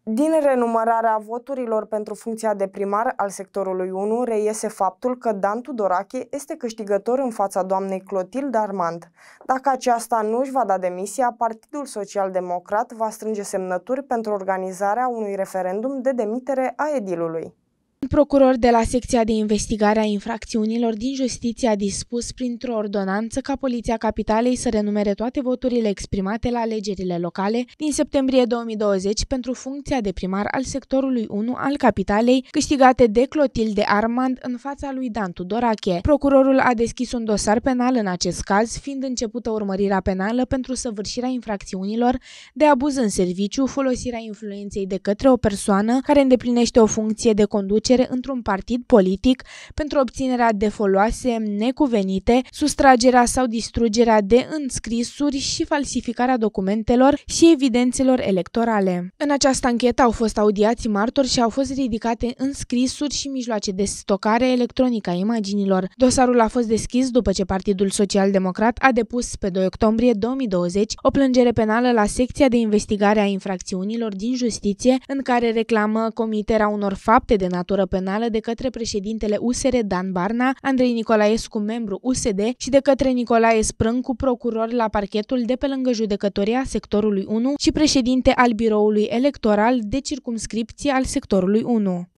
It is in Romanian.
Din renumărarea voturilor pentru funcția de primar al sectorului 1 reiese faptul că Dan Tudorache este câștigător în fața doamnei Clotilde Armand. Dacă aceasta nu își va da demisia, Partidul Social Democrat va strânge semnături pentru organizarea unui referendum de demitere a edilului. Un procuror de la secția de investigare a infracțiunilor din Justiție a dispus printr-o ordonanță ca Poliția Capitalei să renumere toate voturile exprimate la alegerile locale din septembrie 2020 pentru funcția de primar al sectorului 1 al Capitalei, câștigate de Clotilde Armand în fața lui Dan Tudorache. Procurorul a deschis un dosar penal în acest caz, fiind începută urmărirea penală pentru săvârșirea infracțiunilor de abuz în serviciu, folosirea influenței de către o persoană care îndeplinește o funcție de conducere într-un partid politic pentru obținerea de foloase necuvenite, sustragerea sau distrugerea de înscrisuri și falsificarea documentelor și evidențelor electorale. În această anchetă au fost audiați martori și au fost ridicate înscrisuri și mijloace de stocare electronică a imaginilor. Dosarul a fost deschis după ce Partidul Social Democrat a depus pe 2 octombrie 2020 o plângere penală la secția de investigare a infracțiunilor din Justiție, în care reclamă comiterea unor fapte de natură penală de către președintele USR Dan Barna, Andrei Nicolaescu, membru USD, și de către Nicolae Sprâncu, procuror la parchetul de pe lângă judecătoria sectorului 1 și președinte al biroului electoral de circumscripție al sectorului 1.